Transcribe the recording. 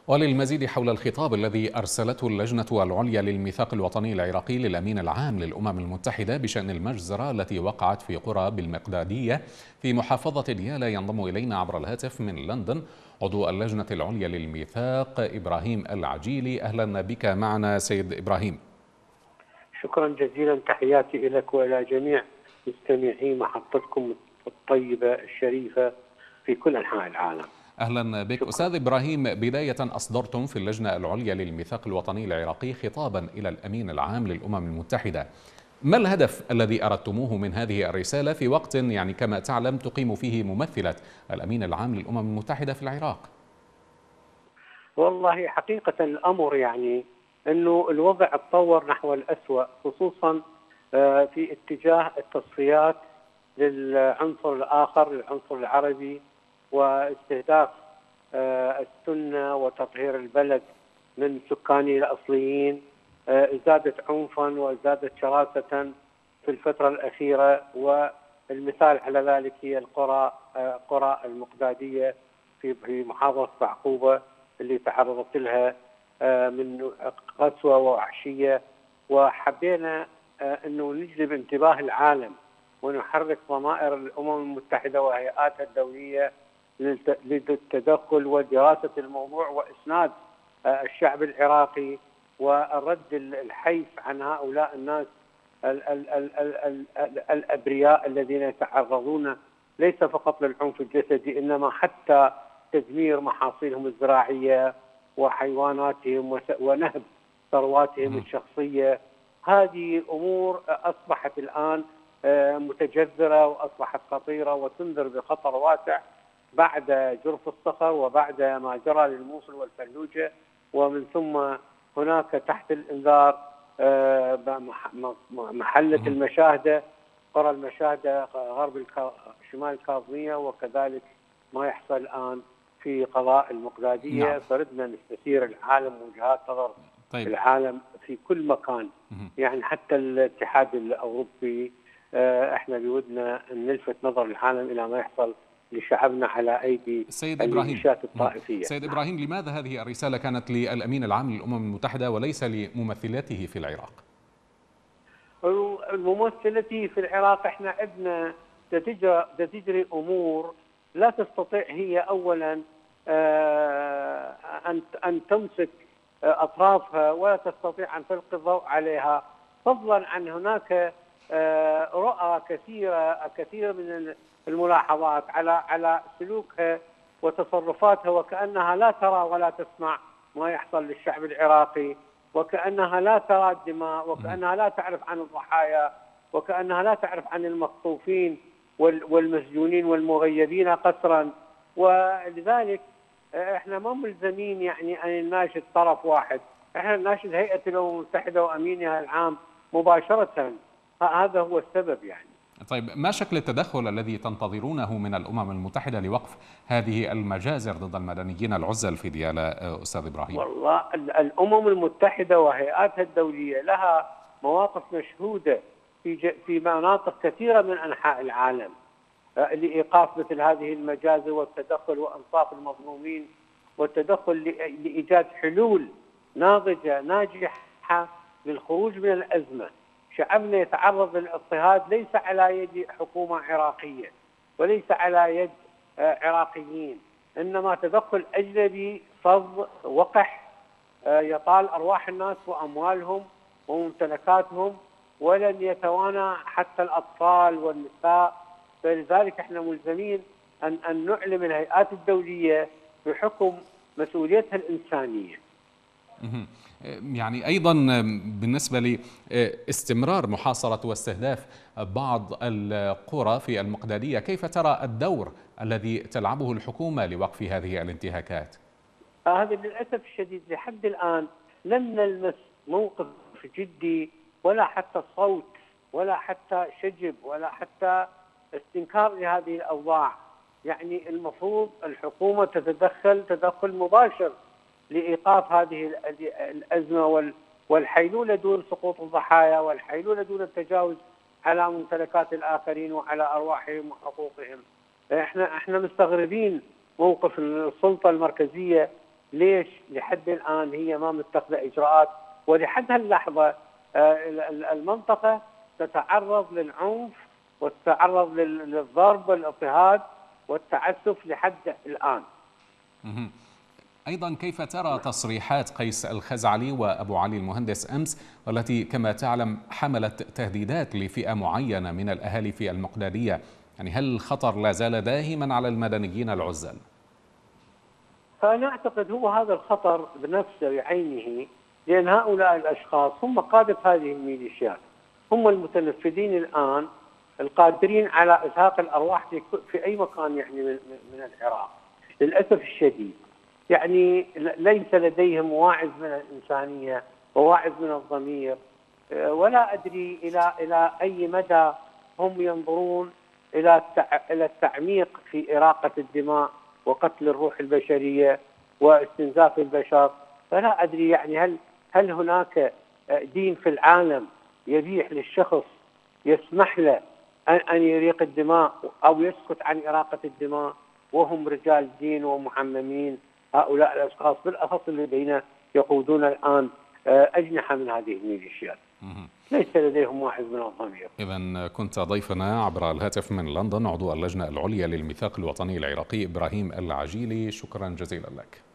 وللمزيد حول الخطاب الذي أرسلته اللجنة العليا للميثاق الوطني العراقي للأمين العام للأمم المتحدة بشأن المجزرة التي وقعت في قرى بالمقدادية في محافظة ديالى، ينضم إلينا عبر الهاتف من لندن عضو اللجنة العليا للميثاق إبراهيم العجيلي. أهلا بك معنا سيد إبراهيم. شكرا جزيلا، تحياتي لك وإلى جميع مستمعي محطتكم الطيبة الشريفة في كل أنحاء العالم. أهلا بك. شكرا. أستاذ إبراهيم، بداية أصدرتم في اللجنة العليا للميثاق الوطني العراقي خطابا إلى الأمين العام للأمم المتحدة. ما الهدف الذي أردتموه من هذه الرسالة في وقت كما تعلم تقيم فيه ممثلة الأمين العام للأمم المتحدة في العراق؟ والله حقيقة الأمر أنه الوضع تطور نحو الأسوأ، خصوصا في اتجاه التصفيات للعنصر الآخر، للعنصر العربي، واستهداف السنة وتطهير البلد من سكانه الأصليين. ازدادت عنفا وازدادت شراسة في الفترة الأخيرة، والمثال على ذلك هي قرى المقدادية في محافظة بعقوبة اللي تعرضت لها من قسوة ووحشية. وحبينا أنه نجلب انتباه العالم ونحرك ضمائر الأمم المتحدة وهيئاتها الدولية للتدخل ودراسة الموضوع وإسناد الشعب العراقي والرد الحيف عن هؤلاء الناس الأبرياء الذين يتعرضون ليس فقط للعنف الجسدي، إنما حتى تدمير محاصيلهم الزراعية وحيواناتهم ونهب ثرواتهم الشخصية. هذه أمور أصبحت الآن متجذرة وأصبحت خطيرة وتنذر بخطر واسع بعد جرف الصخر وبعد ما جرى للموصل والفلوجة، ومن ثم هناك تحت الإنذار محلة المشاهدة، قرى المشاهدة غرب شمال الكاظمية، وكذلك ما يحصل الآن في قضاء المقدادية. نعم. فردنا نستثير العالم وجهات نظر العالم في كل مكان، حتى الاتحاد الأوروبي. احنا بودنا نلفت نظر العالم إلى ما يحصل لشعبنا على أيدي الميليشيات الطائفية. سيد إبراهيم، لماذا هذه الرسالة كانت للأمين العام للأمم المتحدة وليس لممثلته في العراق؟ الممثلته في العراق احنا عندنا تجري أمور لا تستطيع هي أولا أن تمسك أطرافها، ولا تستطيع أن تلقي الضوء عليها، فضلا عن هناك رؤى كثيرة من الملاحظات على سلوكها وتصرفاتها، وكأنها لا ترى ولا تسمع ما يحصل للشعب العراقي، وكأنها لا ترى الدماء، وكأنها لا تعرف عن الضحايا، وكأنها لا تعرف عن المخطوفين والمسجونين والمغيبين قسرا. ولذلك احنا ما ملزمين ان نناشد طرف واحد، احنا نناشد هيئة الأمم المتحدة وأمينها العام مباشرة. هذا هو السبب طيب، ما شكل التدخل الذي تنتظرونه من الأمم المتحدة لوقف هذه المجازر ضد المدنيين العزل في ديالى أستاذ إبراهيم؟ والله الأمم المتحدة وهيئاتها الدولية لها مواقف مشهودة في مناطق كثيرة من أنحاء العالم لإيقاف مثل هذه المجازر والتدخل وإنصاف المظلومين، والتدخل لإيجاد حلول ناضجة ناجحة للخروج من الأزمة. شعبنا يتعرض للاضطهاد ليس على يد حكومة عراقية وليس على يد عراقيين، إنما تدخل أجنبي فظ وقح يطال أرواح الناس وأموالهم وممتلكاتهم، ولن يتوانى حتى الأطفال والنساء. فلذلك احنا ملزمين أن نعلم الهيئات الدولية بحكم مسؤوليتها الإنسانية. أيضا بالنسبة لاستمرار محاصرة واستهداف بعض القرى في المقدادية، كيف ترى الدور الذي تلعبه الحكومة لوقف هذه الانتهاكات؟ هذا للأسف الشديد لحد الآن لم نلمس موقف جدي، ولا حتى صوت، ولا حتى شجب، ولا حتى استنكار لهذه الأوضاع. المفروض الحكومة تتدخل تدخل مباشر لإيقاف هذه الأزمة والحيلولة دون سقوط الضحايا، والحيلولة دون التجاوز على ممتلكات الآخرين وعلى أرواحهم وحقوقهم. احنا مستغربين موقف السلطة المركزية ليش لحد الآن هي ما متخذة إجراءات؟ ولحد هاللحظة المنطقة تتعرض للعنف وتتعرض للضرب والاضطهاد والتعسف لحد الآن. أيضا كيف ترى تصريحات قيس الخزعلي وأبو علي المهندس أمس، والتي كما تعلم حملت تهديدات لفئة معينة من الأهالي في المقدادية؟ يعني هل الخطر لا زال داهما على المدنيين العزل؟ فأنا أعتقد هو هذا الخطر بنفسه بعينه، لأن هؤلاء الأشخاص هم قادة هذه الميليشيات، هم المتنفذين الآن القادرين على إزهاق الأرواح في أي مكان يعني من العراق. للأسف الشديد يعني ليس لديهم واعظ من الإنسانية وواعظ من الضمير، ولا أدري إلى أي مدى هم ينظرون إلى التعميق في إراقة الدماء وقتل الروح البشرية واستنزاف البشر. فلا أدري يعني هل هناك دين في العالم يبيح للشخص يسمح له أن يريق الدماء أو يسكت عن إراقة الدماء وهم رجال دين ومعممين؟ هؤلاء الأشخاص بالأخص الذين يقودون الآن أجنحة من هذه الميليشيات ليس لديهم واحد من الضمير. إذن كنت ضيفنا عبر الهاتف من لندن عضو اللجنة العليا للميثاق الوطني العراقي إبراهيم العجيلي، شكرا جزيلا لك.